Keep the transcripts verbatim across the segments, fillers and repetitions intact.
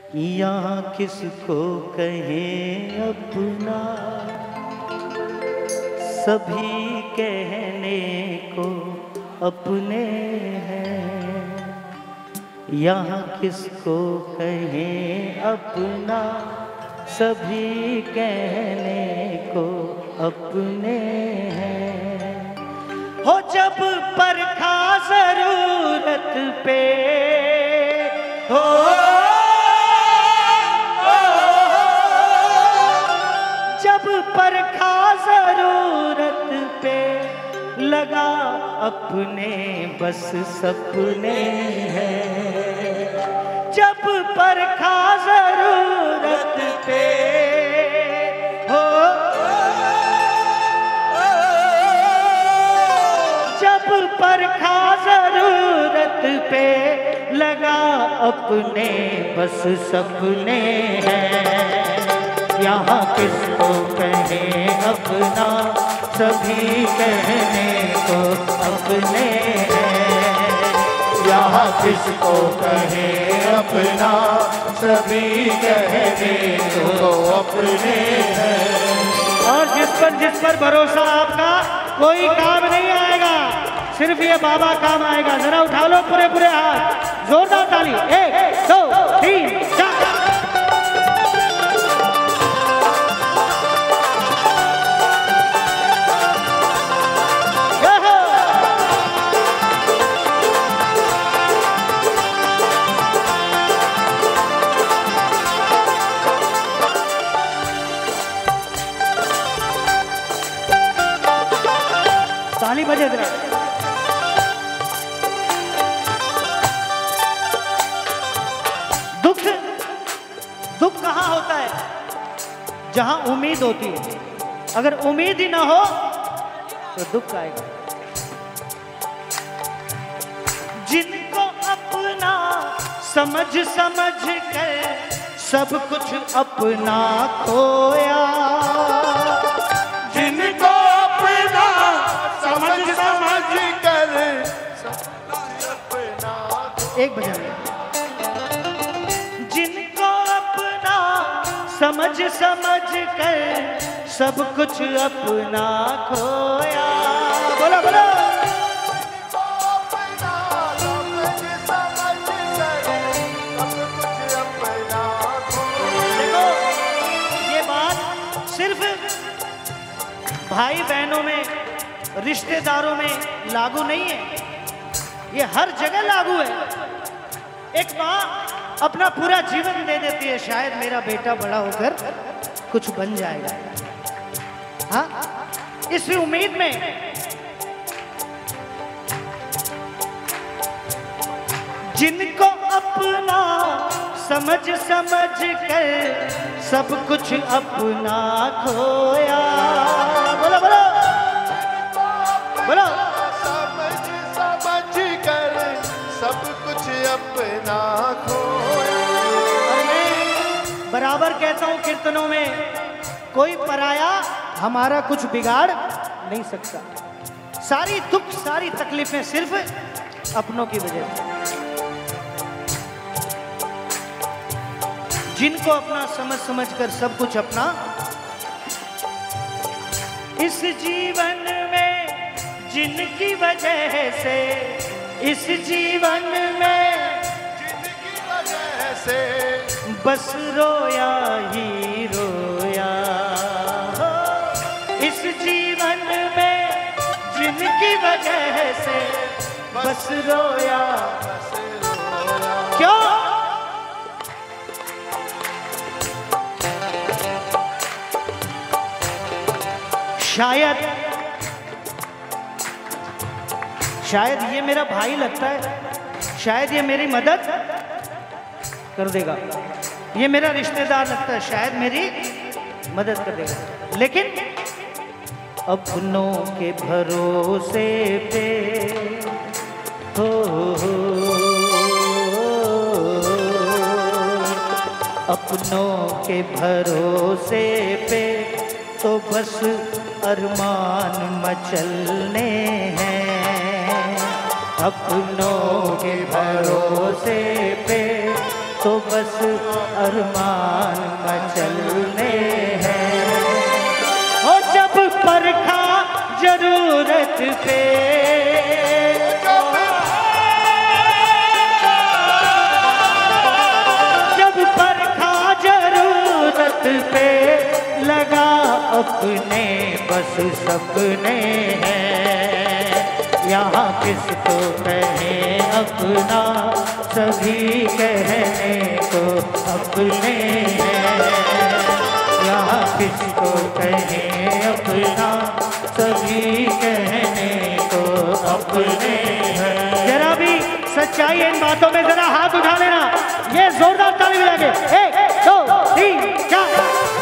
यहाँ किसको कहें अपना, सभी कहने को अपने हैं। यहाँ किसको कहें अपना, सभी कहने को अपने हैं। हो जब परखा जरूरत पे हो, जब परखा जरूरत पे लगा अपने बस सपने हैं। जब परखा जरूरत पे हो, जब परखा जरूरत पे लगा अपने बस सपने हैं। यहाँ किसको कहें अपना, सभी कहने को अपने हैं। यहाँ किसको कहें अपना, सभी कहने को अपने हैं। और जिस पर जिस पर भरोसा आपका कोई काम नहीं आएगा, सिर्फ ये बाबा काम आएगा। जरा उठा लो पूरे पूरे हाथ, जोरदार ताली। एक दो तीन चार। ताली बजे जरा। दुख दुख कहाँ होता है? जहां उम्मीद होती है। अगर उम्मीद ही ना हो तो दुख आएगा। जिनको अपना समझ समझ कर सब कुछ अपना खोया, जिनको अपना समझ समझ कर अपना, एक भजन में, जिनको अपना समझ समझ कर सब कुछ अपना खोया। बोलो बोलो। देखो ये बात सिर्फ भाई बहनों में, रिश्तेदारों में लागू नहीं है, ये हर जगह लागू है। एक माँ अपना पूरा जीवन दे देती है, शायद मेरा बेटा बड़ा होकर कुछ बन जाएगा, हाँ, इस उम्मीद में। जिनको अपना समझ समझ कर सब कुछ अपना खोया। बोलो बोलो बोलो। समझ समझ कर सब कुछ अपना खोया। और मैं बराबर कहता हूँ कीर्तनों में, कोई पराया हमारा कुछ बिगाड़ नहीं सकता। सारी दुख सारी तकलीफें सिर्फ अपनों की वजह से। जिनको अपना समझ समझ कर सब कुछ अपना, इस जीवन में जिनकी वजह से, इस जीवन में जिनकी वजह से बस रोया ही रोया। इस जीवन में जिनकी वजह से बस रोया, बस रोया। क्यों? शायद शायद ये मेरा भाई लगता है, शायद ये मेरी मदद कर देगा, ये मेरा रिश्तेदार लगता है, शायद मेरी मदद कर देगा। लेकिन अपनों के भरोसे पे हो, हो अपनों के भरोसे पे तो बस अरमान मचलने हैं। अपनों के भरोसे पे तो तो बस अरमान मचलने हैं। ओ जब परखा जरूरत पे, जब परखा जरूरत पे लगा अपने बस सपने हैं। यहाँ किसको कहें अपना, सभी कहने को अपने हैं। यहाँ किसको कहें अपना, सभी कहने को अपने हैं। जरा भी सच्चाई इन बातों में जरा हाथ उठा लेना। ये जोरदार ताली बजा के एक दो तीन चार।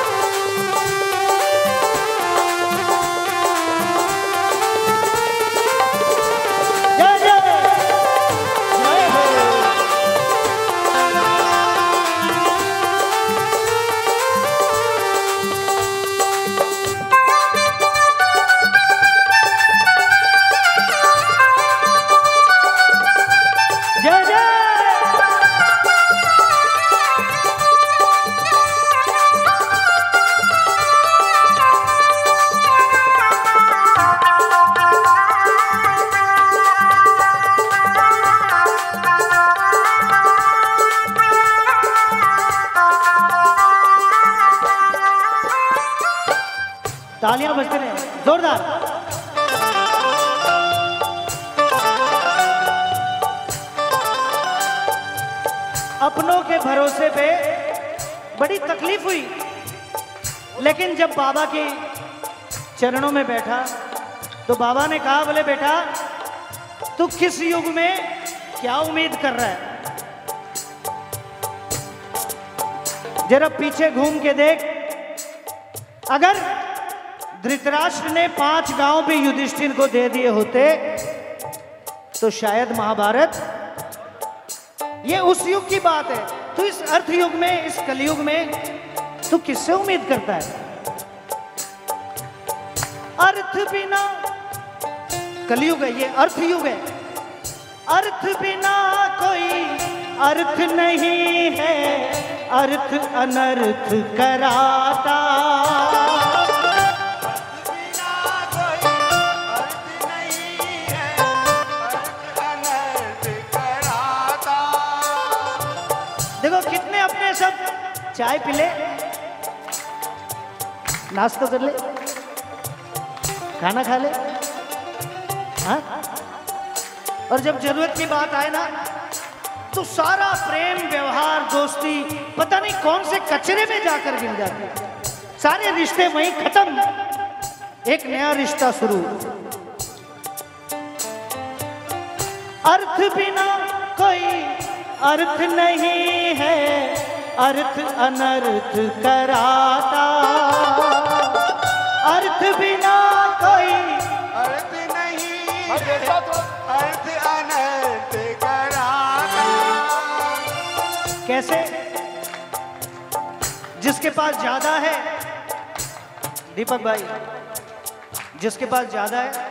तालियां बजते रहे जोरदार। अपनों के भरोसे पे बड़ी तकलीफ हुई, लेकिन जब बाबा के चरणों में बैठा तो बाबा ने कहा, बोले बेटा तू किस युग में क्या उम्मीद कर रहा है, जरा पीछे घूम के देख। अगर धृतराष्ट्र ने पांच गांव भी युधिष्ठिर को दे दिए होते तो शायद महाभारत, ये उस युग की बात है। तो इस अर्थ युग में, इस कलयुग में तू किससे उम्मीद करता है? अर्थ बिना, कलयुग है ये, अर्थ युग है। अर्थ बिना कोई अर्थ नहीं है, अर्थ अनर्थ कराता। देखो कितने अपने सब चाय पी ले, नाश्ता कर ले, खाना खा ले, हाँ? और जब जरूरत की बात आए ना तो सारा प्रेम व्यवहार दोस्ती पता नहीं कौन से कचरे में जाकर गिर जाते हैं। सारे रिश्ते वहीं खत्म, एक नया रिश्ता शुरू। अर्थ बिना कोई अर्थ नहीं है, अर्थ अनर्थ कराता। अर्थ बिना कोई अर्थ नहीं, अर्थ अनर्थ कराता। कैसे? जिसके पास ज्यादा है, दीपक भाई, जिसके पास ज्यादा है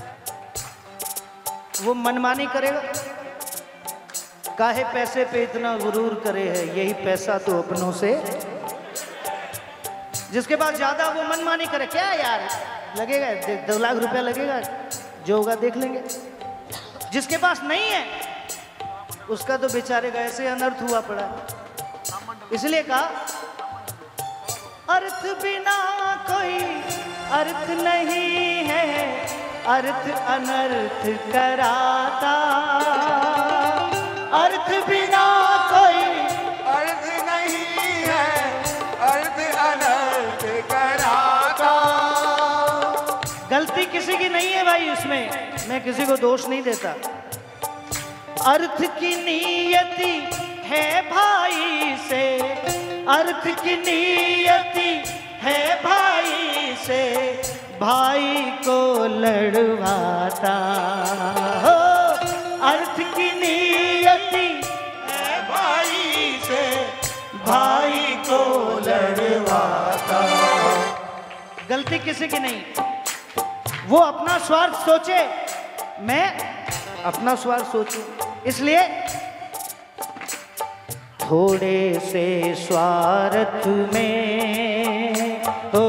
वो मनमानी करेगा। काहे पैसे पे इतना गुरूर करे है, यही पैसा तो अपनों से। जिसके पास ज्यादा वो मनमानी करे, क्या यार लगेगा दो लाख रुपया लगेगा, जो होगा देख लेंगे। जिसके पास नहीं है उसका तो बेचारे का ऐसे अनर्थ हुआ पड़ा। इसलिए कहा अर्थ बिना कोई अर्थ नहीं है, अर्थ अनर्थ कराता। अर्थ बिना कोई अर्थ नहीं है, अर्थ अनर्थ कराता। गलती किसी की नहीं है भाई, इसमें मैं किसी को दोष नहीं देता। अर्थ की नियति है भाई से, अर्थ की नियति है भाई से, भाई को लड़वाता हो। अर्थ की नियति है भाई से, भाई को लड़वाता। गलती किसी की नहीं, वो अपना स्वार्थ सोचे, मैं अपना स्वार्थ सोचूं। इसलिए थोड़े से स्वार्थ में हो,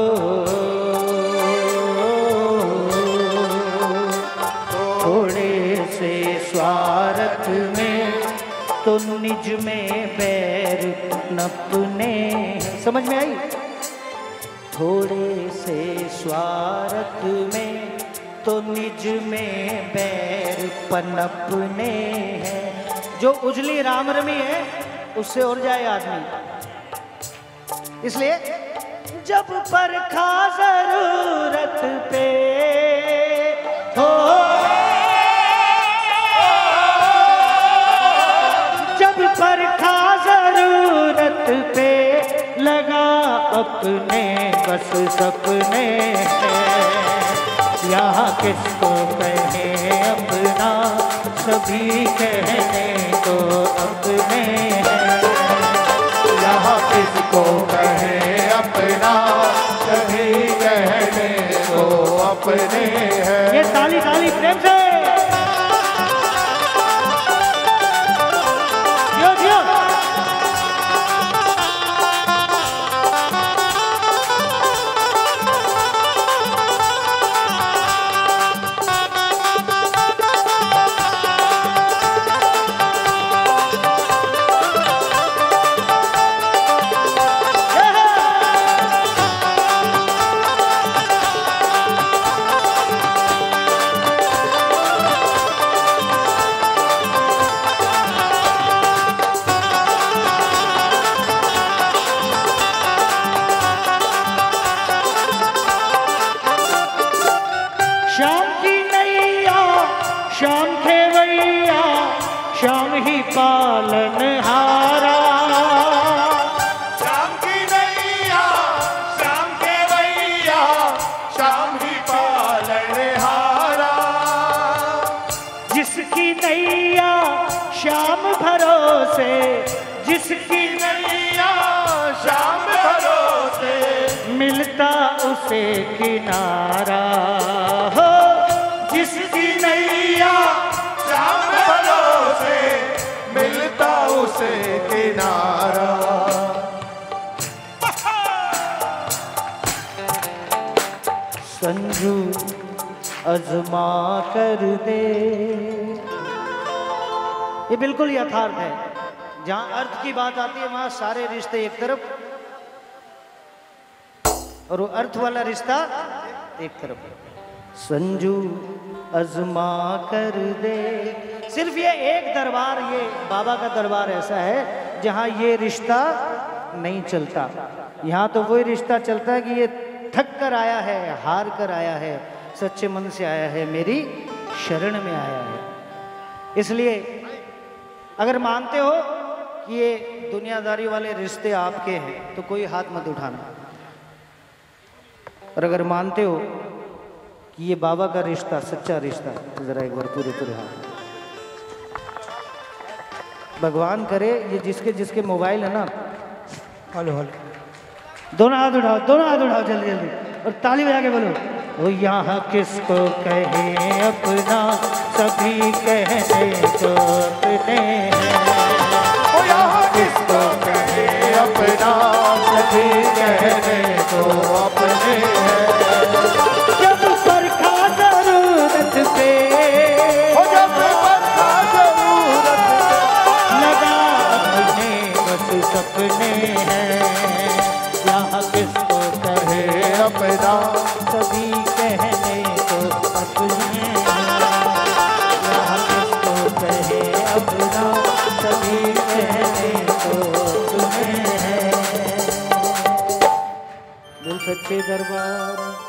थोड़े से स्वार्थ में तो निज में बैर नपने। समझ में आई? थोड़े से स्वार्थ में तो निज में बैर पनपने हैं। जो उजली रामरमी है उससे उड़ जाए आदमी। इसलिए जब परखा जरूरत पे हो, जब परखा जरूरत पे लगा अपने बस सपने हैं। यहाँ किसको कहे अपना, सभी कहने को अपने हैं। यहाँ किसको कहे अपना, सभी कहने को अपने हैं। ये ताली ताली प्रेम से जियो जियो। श्याम की नैया श्याम खेवैया श्याम ही पालनहारा। श्याम की नैया श्याम खेवैया श्याम ही पालनहारा। जिसकी नैया श्याम भरोसे, जिसकी नैया श्याम भरोसे मिलता उसे किनारा हो। जिसकी नैया श्याम भरोसे मिलता उसे किनारा। संजू अजमा कर दे। ये बिल्कुल यथार्थ है। जहां अर्थ की बात आती है वहां सारे रिश्ते एक तरफ और वो अर्थ वाला रिश्ता एक तरफ। संजू अजमा कर दे। सिर्फ ये एक दरबार, ये बाबा का दरबार ऐसा है जहां ये रिश्ता नहीं चलता। यहाँ तो वही रिश्ता चलता है कि ये थक कर आया है, हार कर आया है, सच्चे मन से आया है, मेरी शरण में आया है। इसलिए अगर मानते हो कि ये दुनियादारी वाले रिश्ते आपके हैं तो कोई हाथ मत उठाना। और अगर मानते हो कि ये बाबा का रिश्ता सच्चा रिश्ता, तो जरा एक बार पूरे पूरे हाथ। भगवान करे ये जिसके जिसके मोबाइल है ना, हेलो हेलो, दोनों हाथ उठाओ, दोनों हाथ उठाओ जल्दी जल्दी और ताली बजा के बोलो। वो यहाँ किसको कहे अपना, सभी कहने को अपने हैं। वो यहाँ किसको कहे अपना, सभी कहने को अपने हैं। जब परखा जरूरत पे, वो जब परखा जरूरत लगा अपने बस सपने हैं। यहाँ किसको कहे अपना, सभी कहने को अपने हैं। यहाँ किसको कहे अपना, सभी कहने को अपने हैं। दिल सच्चे दरबार